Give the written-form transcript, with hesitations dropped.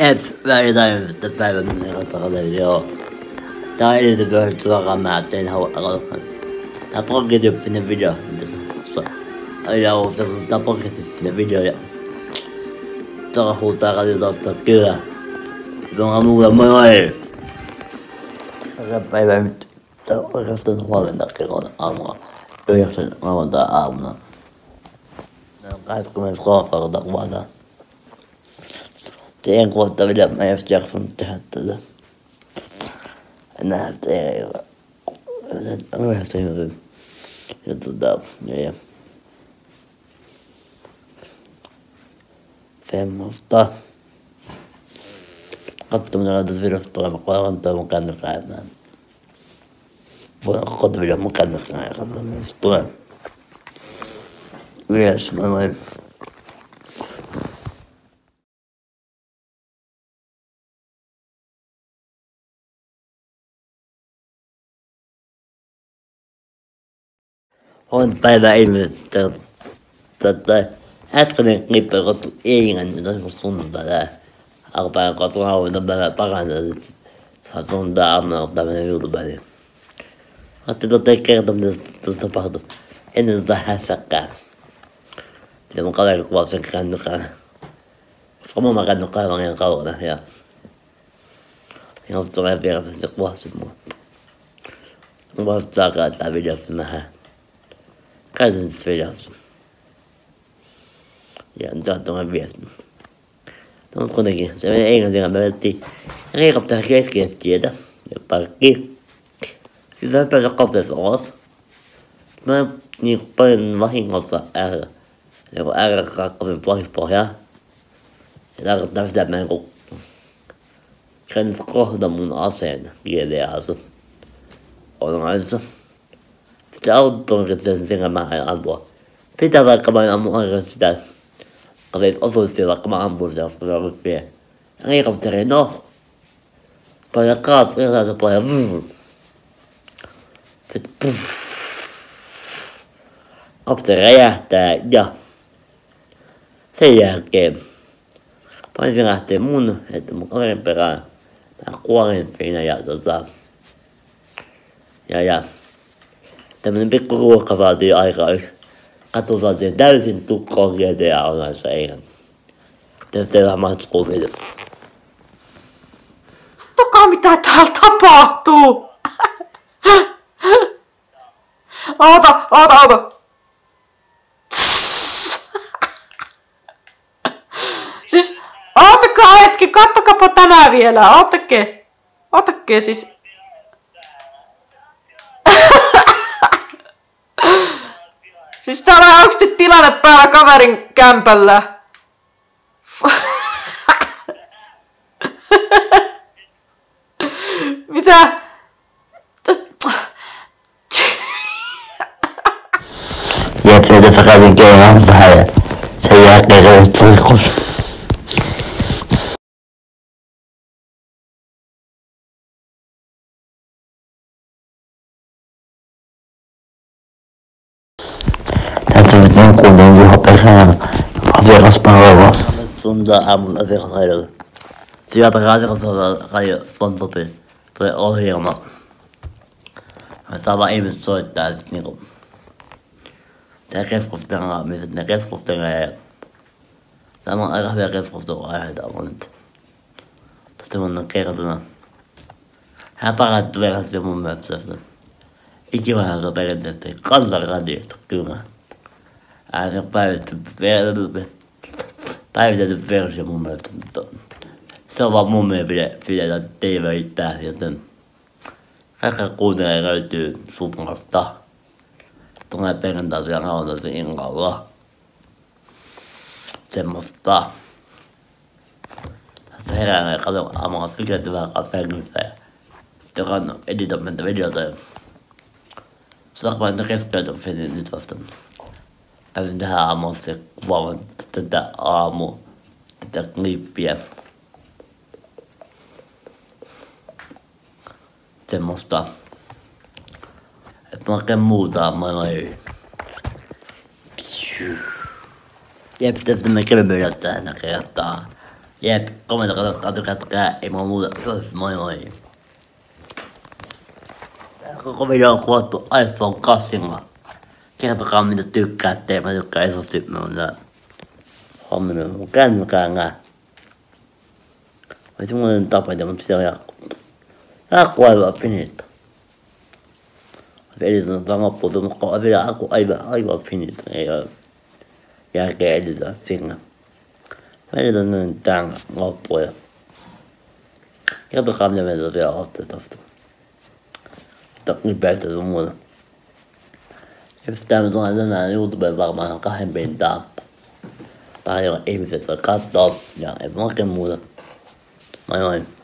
Et välitään yhtä päivän joo. Tää on edellinen pyöhdy suoraan mä tein aloittaa. Tää on progityyppinen video. Aina on semmonen tää progityyppinen video ja tää huutaa radiotausta kyllä. Tuolla mulle moi. Tätä päivää nyt tää on oikeastaan huomenta kello aamulla. 9 lauantai aamuna. Tää on 23 vuotta kuvataan. Teen kuvatta video, mä en just jaksanut tehdä tätä. Enää ei ole. Ja semmoista. Kattominen laitais videosta tulemaan, kun antaa mun kännykään. Voin koko video mun kännykään ja katsotaan, jos tulee. Yes, moi. On päivä ihmiset, äskeinen klippi on kottu eilen, nyt on sunnuntai tää. Alkupäivän kottu hauvinta päivää parantaa, nyt saa sunnuntai aamuna tämmönen YouTubeen. Ajattelin teille kertoa, mitä tuossa tapahtui ennen tätä hässäkkää. Mitä mun kaveri kuvasi sen kännykään. Koska mun kännykään aivan ihan kaukana ja on tulee vielä, että se kuvasi mua. Mun vasta saa käyttää videosta nähdään. Käytän nyt videossa. Ja nyt saattaa viestin. No mutta kuitenkin, se meni eilen siellä, me vedettiin helikopterin keskelle tietä ja parkkiin. Sitten mä pääsin kopteessa ulos. Mä en niin paljon vahingossa R2 pohjaa. Ja tarkoittaa sitä, että mä en käynnissä kohta mun aseen GDA:ssa. Onlineissa. Se auto on sitten sen mä en ampua. Sitä vaikka mä en ammu oikeasti sitä. Kavit osuisi siellä vaikka mä ampuin sitä, koska se olisi vielä. Ja helikopteri, no. Paina kaasu, se paina vrrr. Sitten puff. Kopteri räjähtää ja sen jälkeen panin lähtee mun, että mun kaverin perään. Mä kuolin siinä ja ja tämmönen pikku ruuhka vaatii aikaa yksi. Katsotaan siihen täysin tukkoon GTA Onlineissa eilen. Tässä tehdään matskuu video. Katsokaa mitä täällä tapahtuu! Oota! Siis, ootakaa hetki, kattokapa tämä vielä, ootakke siis. Siis täällä on oikeesti tilanne päällä kaverin kämpällä. Mitä? Ja se tässä kävin keilaan vähän ja sen jälkeen kävin suihkus. Tässä nyt niin kuulin Juha Pesään asiakaspalvelua. Sunnuntai aamulla asiakaspalvelua. Sieltä asiakaspalvelua sponsorin tulee ohjelma. Me saa vaan ihmiset soittaa ja sit niinku tää keskustellaan, missä ne keskustelee ja tämä on aika hyvä keskusteluaiheita on nyt. Tosta mun on kertona. Hän parantu verrasti mun mielestä tästä ikivanhalta perinteestä kansanradiosta kyllä. Hän on päivitetty versio mun mielestä, mutta se on vaan mun mielipide, että TV itää, joten kaikkea kuuntelee löytyy Suprasta. Tulee perjantaisin ja lauantaisin illalla. Semmoista. Tässä herään ja katon aamulla sykätyvää sängystä ja sitten editoin meitä videota ja saanko mä niitä keskeytyksiä nyt vasta. Pääsin tähän aamuun se kuvaamaan tätä tätä klippiä. Semmoista. Et mä oikein muuta, moi. Jep, tästä me kävimme tällä kertaa. Jep, komento, katsokaa, ei mua muuta. Moi moi. Koko video on kuvattu iPhone 8. Kertokaa mitä tykkäätte, mä tykkään isosti, mä oon tää hommannut mun kännykään. Mä semmoinen tapa, että mun pitää jatkuu aivan finita. Mä editoin tämän loppuun, mutta on vielä aivan finita, ei oo järkeä editoida sinne. Mä editoin nyt tän loppuun ja kertokaa mitä mieltä vielä ootte tosta. Ripeästi sun muuta. Ja tää mä tulen tänään YouTubeen varmaan 2 pintaa. Tai ihmiset voi kattoo ja ei oikein muuta. Moi moi.